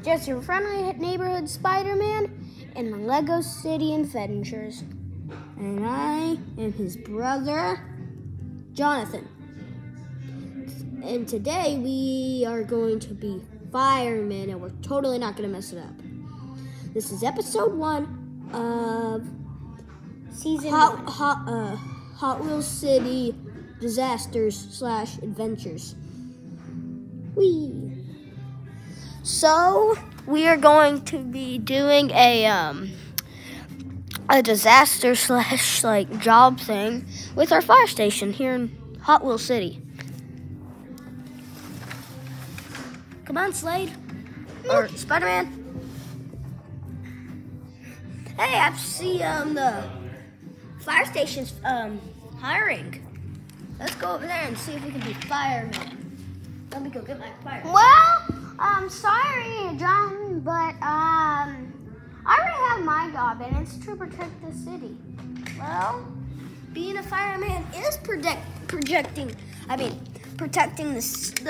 just your friendly neighborhood Spider-Man in Lego City Adventures. And I am his brother, Jonathan. And today we are going to be firemen, and we're totally not going to mess it up. This is episode 1 of season 1. Hot Wheels City Disasters / Adventures. So we are going to be doing a disaster / job thing with our fire station here in Hot Wheels City. Come on, Slade. Or Spider-Man. Hey, I see the fire station's hiring. Let's go over there and see if we can be firemen. Let me go get my fire. Well, sorry, John, but I already have my job, and it's to protect the city. Well, being a fireman is protecting the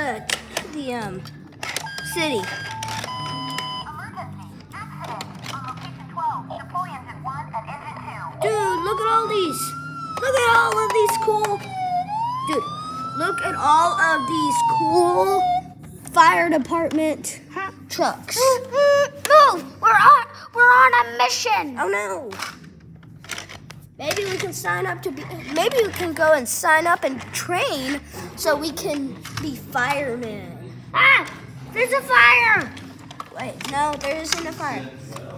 city. Emergency! Accident! On location 12, deploy engine 1 and engine 2. Dude, look at all these. Look at all of these cool. Dude, look at all of these cool fire department trucks. Move! We're on a mission. Oh no. Maybe we can sign up to be. Maybe we can go and sign up and train so we can be firemen. Ah! There's a fire! Wait, no, there isn't a fire.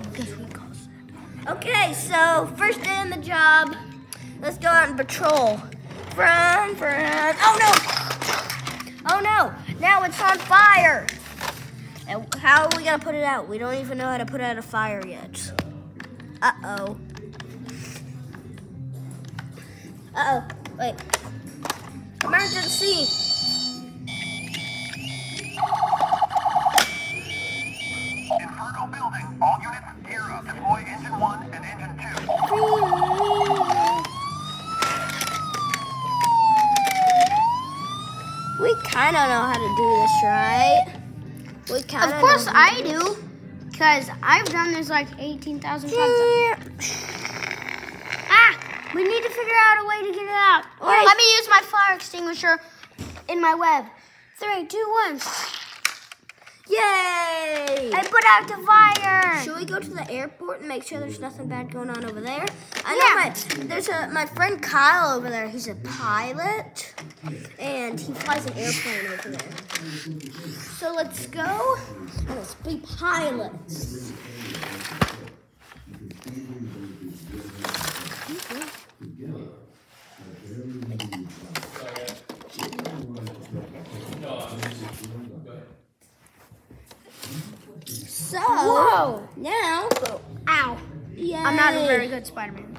Okay, so first day on the job. Let's go out and patrol. Run. Oh no! Oh no! Now it's on fire! And how are we gonna put it out? We don't even know how to put out a fire yet. Uh-oh. Wait. Emergency! Inferno building. All units, gear up. Deploy engine 1 and engine 2. We kind of know how to do this, right? We kind Of course I do, because I've done this like 18,000 times. We need to figure out a way to get it out. Wait. Let me use my fire extinguisher in my web. 3, 2, 1. Yay! I put out the fire. Should we go to the airport and make sure there's nothing bad going on over there? I know my friend Kyle over there. He's a pilot, and he flies an airplane over there. So let's go. Let's be pilots. So, Whoa. now, Ow. yay. I'm not a very good Spider-Man.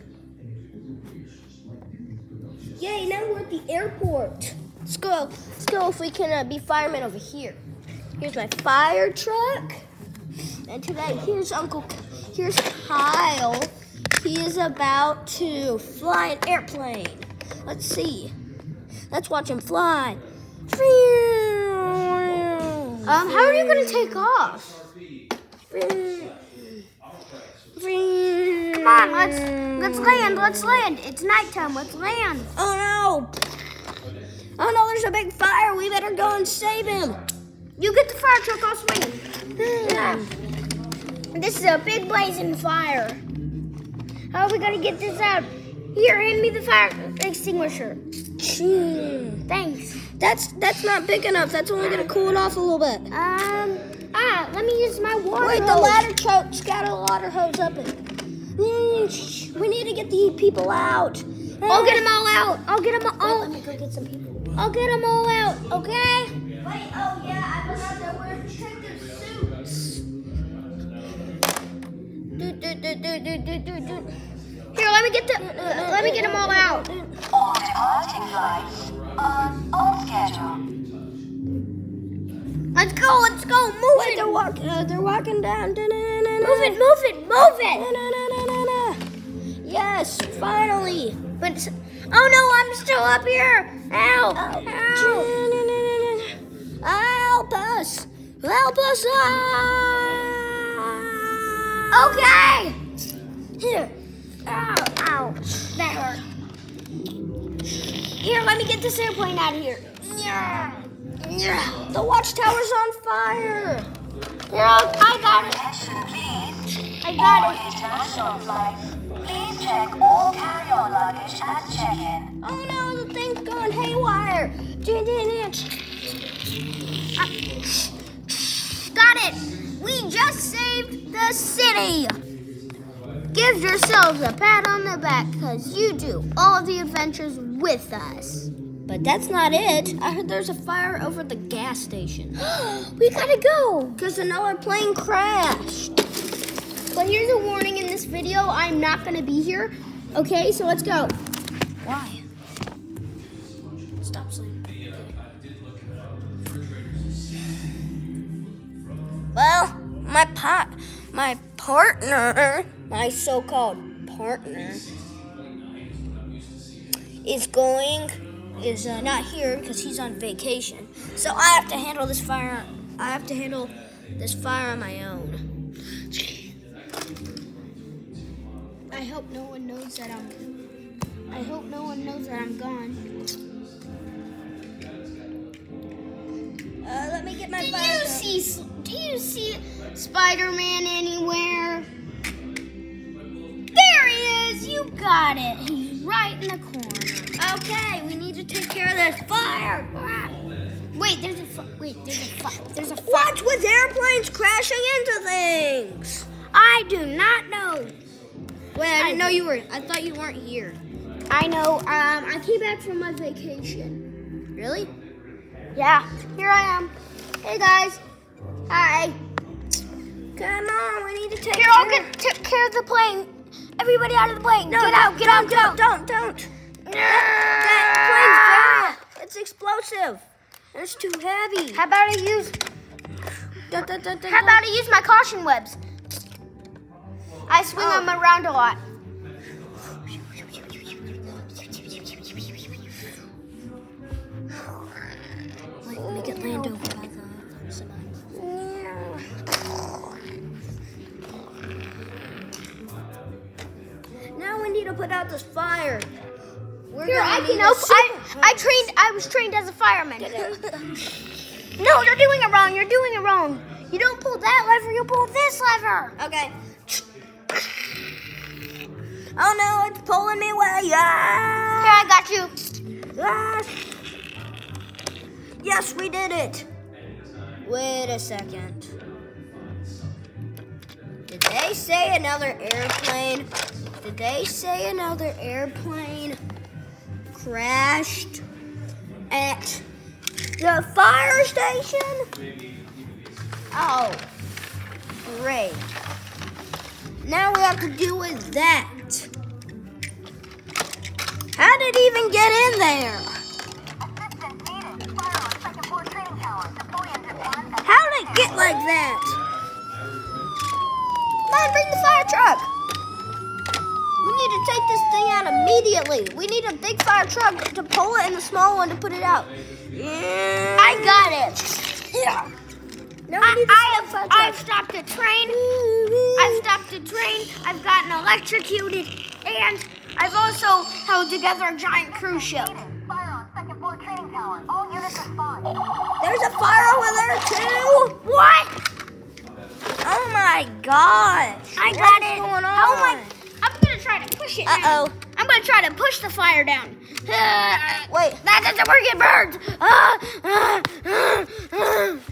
Yay, now we're at the airport. Let's go if we can be firemen over here. Here's my fire truck. And today, here's Kyle. He is about to fly an airplane. Let's see. Let's watch him fly. How are you going to take off? Come on, let's land. Let's land. It's nighttime. Let's land. Oh no, there's a big fire. We better go and save him. You get the fire truck. I'll swing. This is a big blazing fire. How are we going to get this out? Here, hand me the fire extinguisher. Thanks. That's not big enough. That's only gonna cool it off a little bit. Let me use my water Wait, hose. the ladder truck's got a water hose up it. We need to get the people out. I'll get them all out. I'll get them all. Let me go get some people. I'll get them all out. Okay. Wait, oh yeah, I forgot that we're protective suits. Here, let me get them all out. All departing flights on schedule. Let's go. Move Wait, it. they're walking down. Move it. Yes, finally. But oh no, I'm still up here. Help! Help us! Help us! Okay. Here. Ow, ow. That hurt. Here, let me get this airplane out of here. The watchtower's on fire. Here, I got it. I got it. International flights. Please check all carry-on luggage and check-in. Oh no, the thing's going haywire. Got it. We just saved the city. Give yourselves a pat on the back because you do all of the adventures with us. But that's not it. I heard there's a fire over the gas station. We gotta go. Because another plane crashed. But here's a warning in this video. I'm not gonna be here. Okay, so let's go. Why? Stop sleeping. Well, my partner, my so-called partner, is not here because he's on vacation. So I have to handle this fire. I have to handle this fire on my own. I hope no one knows that I'm gone. Let me get my fire. Do you see Spider-Man anywhere? There he is. You got it. He's right in the corner. Okay, we need to take care of this fire. Wait, there's a fire. What's with airplanes crashing into things? I do not know. Wait, I didn't know you were. I thought you weren't here. I know. I came back from my vacation. Really? Yeah. Here I am. Hey guys. Hi. Come on, we need to take Here, I'll get care of the plane. Everybody out of the plane. No, get out. Don't. That plane's very, it's explosive. It's too heavy. How about I use my caution webs? I swing them around a lot. Make it land over by the cement. Now we need to put out this fire. Here, I can help. I was trained as a fireman. No, you're doing it wrong. You're doing it wrong. You don't pull that lever. You pull this lever. Okay. Oh no, it's pulling me away. Yeah. Here, I got you. Yes. Yes, we did it. Wait a second. Did they say another airplane? Did they say another airplane crashed at the fire station? Oh, great. Now we have to deal with that. How did it even get in there? Assistance needed. Fire on second floor training tower. Deploy engine 1 and How did it get like that? Come on, bring the fire truck. We need to take this thing out immediately. We need a big fire truck to pull it and a small one to put it out. Yeah. I got it. Yeah. Now we need a fire truck. I've stopped the train. I've gotten electrocuted, and I've also held together a giant cruise ship. fire on second floor training tower. All units respond. There's a fire over there too. What? Oh my God! I got What's it. going on? How am I? I'm gonna try to push it. down. Uh-oh. I'm gonna try to push the fire down. Wait. That doesn't work. It burns.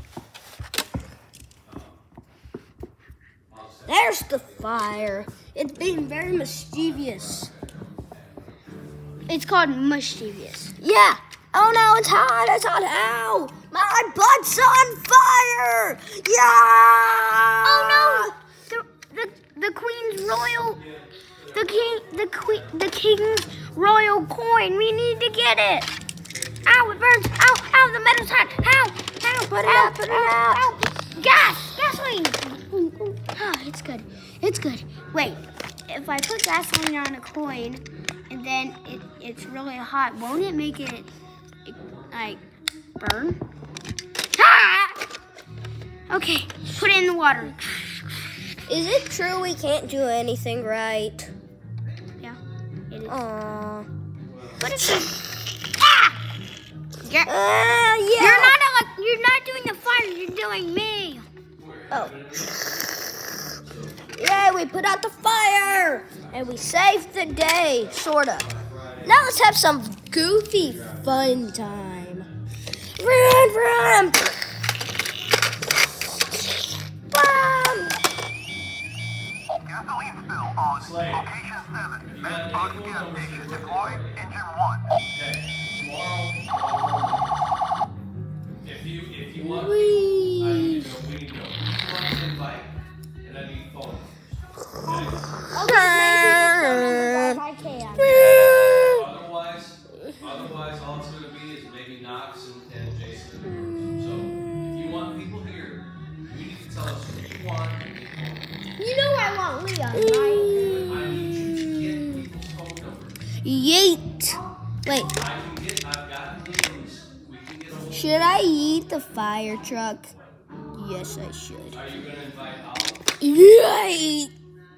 There's the fire. It's being very mischievous. It's called mischievous. Yeah. Oh no, it's hot. It's hot. Ow! My butt's on fire! Yeah! Oh no! The queen's royal, the king's royal coin. We need to get it. Ow! It burns. Ow! Ow! The metal's hot. Ow! Ow! Put it out, put it out. Ow! Gasoline. Oh, it's good. It's good. Wait. If I put gasoline on a coin and then it's really hot, won't it make it like burn? Ah! Okay, put it in the water. Is it true we can't do anything right? Yeah, it is. Aww. What if you... Ah! Yeah. You're not doing the fire. You're doing me. Oh. Yay, we put out the fire! And we saved the day, sorta. Now let's have some goofy fun time. Run! Bam! Gasoline spill on location 7. Bedbug gas station. Deploy engine 1. Okay, tomorrow, if you want, I Whee! need to go, we need to go. If you want to invite, and I need phone numbers. I can. Otherwise, all it's going to be is maybe Knox and Jason. So, if you want people here, you need to tell us who you want. You know I want Leon, right? I need you to get people's phone numbers. Yeet! Wait, I've got leads. We can get a hold. should I eat the fire truck? Yes, I should. Are you going to invite Al? Yeet!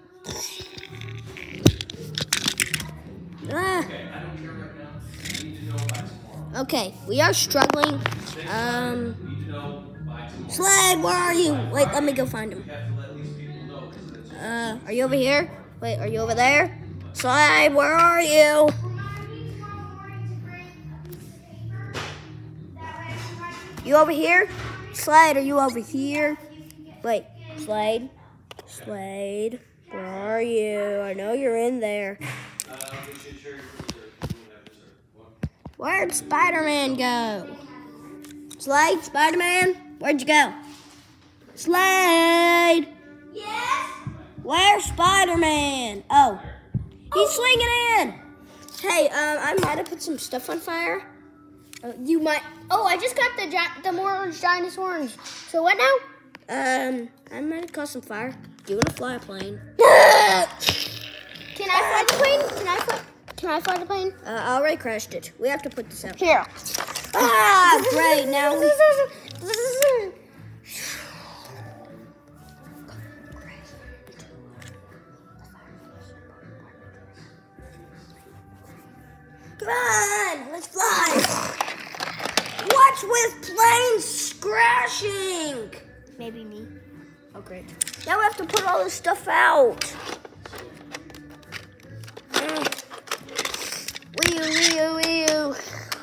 Ah. Okay, I don't care right now. I need to know by tomorrow. Okay, we are struggling. Need to know by tomorrow. Slade, where are you? Wait, let me go find him. We have to let these people know because it's Are you over here? Wait, are you over there? Slade, where are you? You over here? Slade, are you over here? Wait, Slade, where are you? I know you're in there. Where'd Spider-Man go? Slade, Spider-Man, where'd you go? Slade! Yes. Where's Spider-Man? Oh, he's swinging in. Hey, I might have put some stuff on fire. You might. Oh, I just got the orange dinosaurs. So what now? I might have caused some fire. You want to fly a plane? Can I fly the plane? Can I fly the plane? I already crashed it. We have to put this out. Here. Ah, great. Now we. Come on, let's fly. What's with planes crashing? Maybe me. Oh, great. Now we have to put all this stuff out. Wee-oo.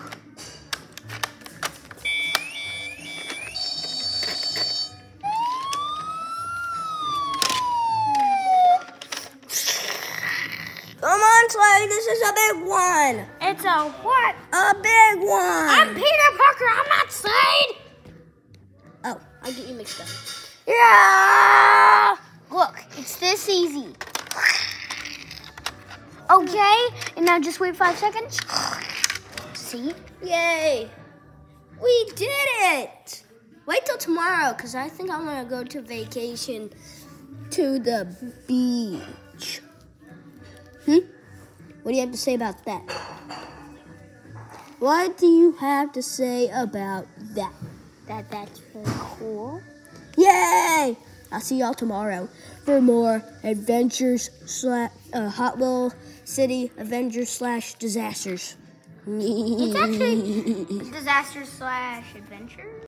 Come on, Slade, this is a big one. It's a what? A big one. I'm Peter Parker. I'm not Slade. Oh, I get you mixed up. Yeah. Look, it's this easy. Okay, and now just wait 5 seconds. See? Yay. We did it. Wait till tomorrow, because I think I want to go to vacation to the beach. What do you have to say about that? What do you have to say about that? That's really cool. Yay! I'll see y'all tomorrow for more adventures Hot Wheel City Avengers / disasters. It's actually disaster / adventure.